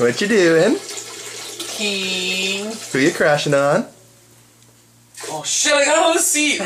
What you doing? King. Who you crashing on? Oh shit, I got on the seat!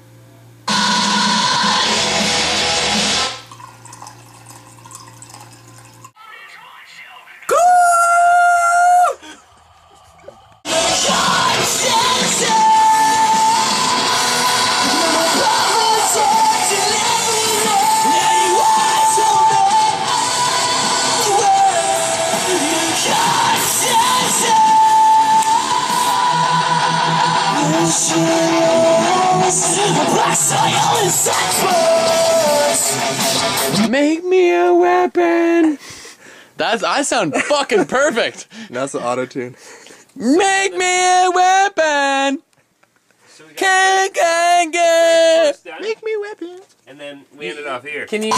Make me a weapon. I sound fucking perfect. That's the auto tune. Make me a weapon. Can Make me a weapon. And then we ended off here. Can you?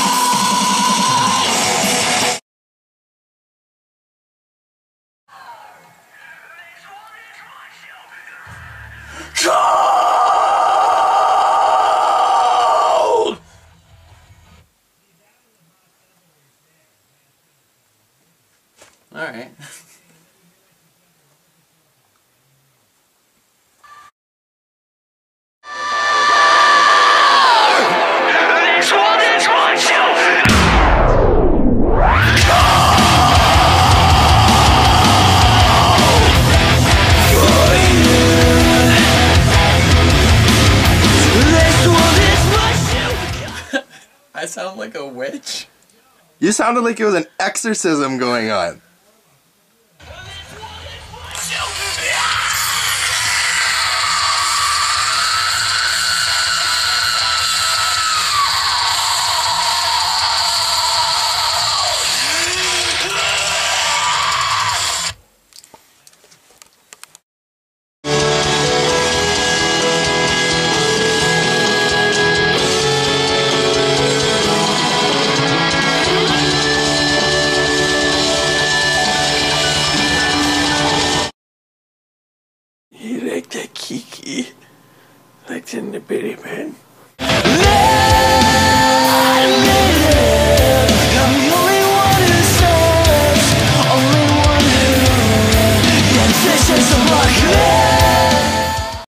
All right. I sound like a witch. You sounded like it was an exorcism going on. You like that kiki? Like in the bitty man?